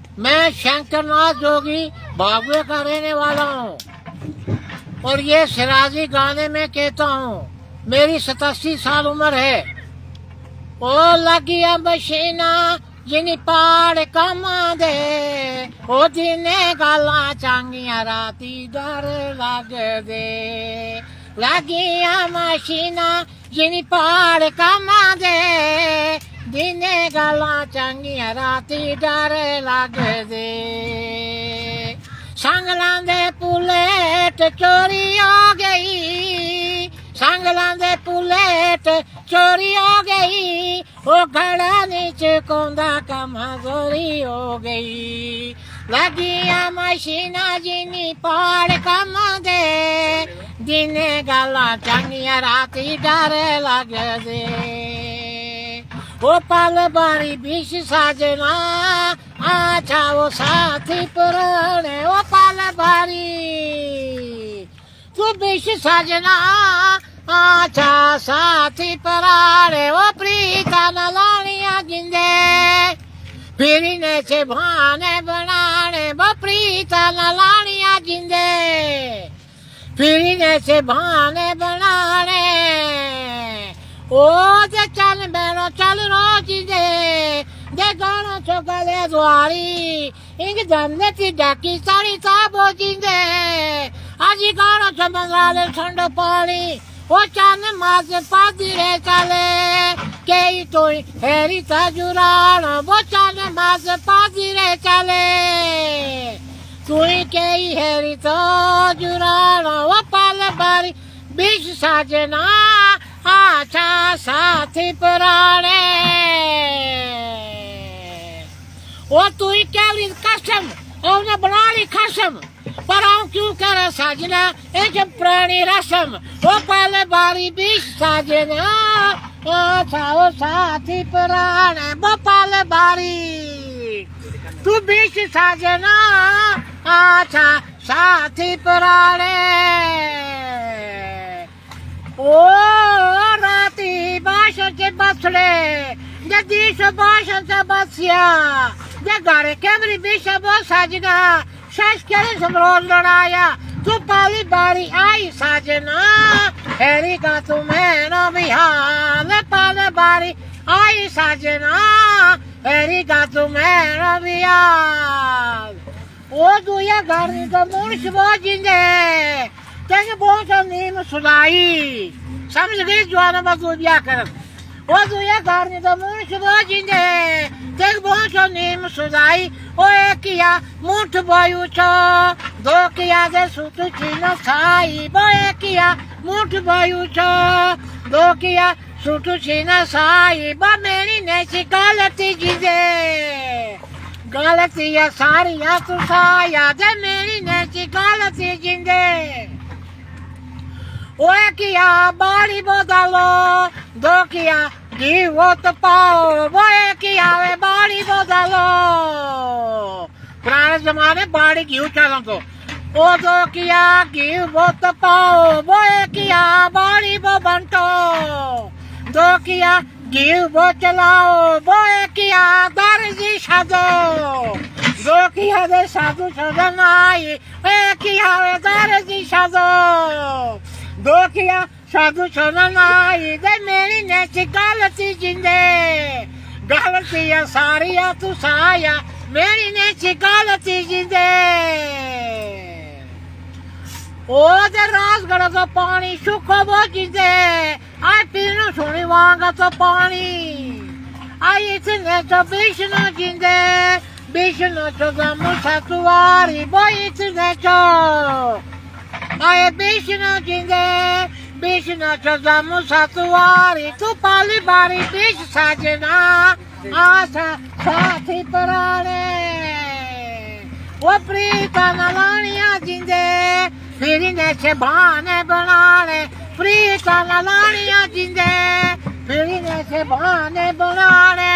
मैं शंकरनाथ जोगी भागवे का रहने वाला हूँ और ये सिराजी गाने में कहता हूँ। मेरी 87 साल उम्र है। ओ लगिया मशीना जिनी पाड़ कमा दे, ओ दिने गाला चांगिया राती डर लग दे। लगिया मशीना जिनी पाड़ कमा दे, दिने गाला चंगिया राती डर लग दे। संगलां दे पुलेट चोरी हो गई, संगलां दे पुलेट चोरी हो गई, ओ घड़ा नीचे कोंदा कमजोरी हो गई। लगिया मशीना जिनी पाड़ कम दे, दिने गाला चंगिया राती डर लग दे। ओ पल बारी बीच साजना आछा वो साथी पुराने, ओ पल बारी तू बीच साजना आछा साथी पुराने। ओ प्रीता न लानिया जिंदे फिरने से बहाने बनाने, वो प्रीता न लानिया जिंदे फिरने से बहाने बनाने। ओ जे चल बेड़ो चल रोज दे गानो चौगले द्वारी, इंग जमने ती डाकी साड़ी साबो जिंदे। आजी गानो चमंगाले ठंडो पानी, ओ चान मास पादी रे चले के तो हेरी ताजुरान, वो चान मास पादी रे चले तुई के हेरी ताजुरान। वो पाल बारी बीच साजना आछा साथी पुराने। वो तू ही केवली कसम और न बना ली खसम, पर आऊं क्यों कर साजना एक पुरानी रस्म। वो पहले बारी बीच साजना आछा वो साथी पुराने। वो पहले बारी तू बीच साजना आछा साथी पुराने। ओ राती बाशन से बसले जदीश बाशन से बसिया, जे गारे केवरी बीशा बो साजना शश करे समरोज लड़ाया। तू पाली बारी आई साजना हेरी का तुम्हें न बिहाल, पाले बारी आई साजना हेरी का तुम्हें न बिहाल। ओ दुया गारी का मुर्श बो जिंदे तेरे बहुत नीम सुनाई, समझ गई जवान बगुदिया कर। ओ दुया गारी का मुर्श बो जिंदे तेरे बहुत नीम सुनाई। ओ किया मुठ बोयू छो दो किया दे सुतु चीनो साई, बो किया मुठ बोयू छो दो किया सुतु चीनो साई। बो मेरी नैसी गलती जिंदे गलती या सारी या तू साया दे, मेरी नैसी गलती जिंदे। ओ किया बाड़ी बदलो दो किया घी वो तो पाओ, वो किया वे बाड़ी बदलो। पुराने जमाने बाड़ी घी चलो तो ओ दो किया घी वो तो पाओ, वो किया बाड़ी वो बंटो। दो किया घी वो चलाओ, वो किया दर्जी साधो। दो किया दे साधु सदन आई, किया वे दर्जी साधो। दो किया साधु सदन आई दे, मेरी नैसी गलती जिंदे गलती या सारी या तू साया, मेरी नैसी गलती जिंदे। ओ दे राजगढ़ का पानी सुखो वो जिंदे, आई पीनो सोनी वांगा तो पानी। आई इतने तो बिष्णु जिंदे बिष्णु तो गमु सतुवारी, वो इतने तो आए बिष्णु जिंदे बिष्णु तो गमु सतुवारी। तू पाली बारी बीच साजना आशा साथी पुराने। वो प्रीता न लानिया जिंदे फिरने से बहाने बनाने, प्रीता न लानिया जिंदे फिरने से बहाने बनाने।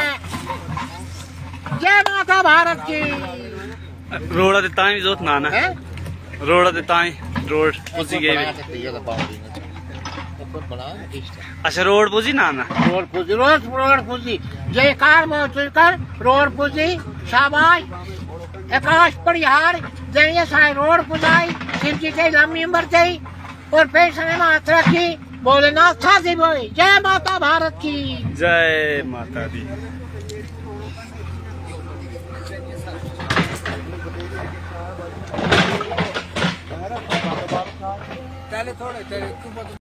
जय माता भारत की। रोड़ा दे ताई जोत नाना है, रोड़ा दे ताई रोड उसी के अच्छा रोड पुजी ना ना रोड पुजी जय कार मोचल कर रोड पुजी शाबाश आकाश परिहार जय साई रोड पुजाई सिमजी के लंबी उम्र थी और पैसे में हाथ रखी बोले ना था जी बोई जय माता भारत की जय माता दी। पहले थोड़े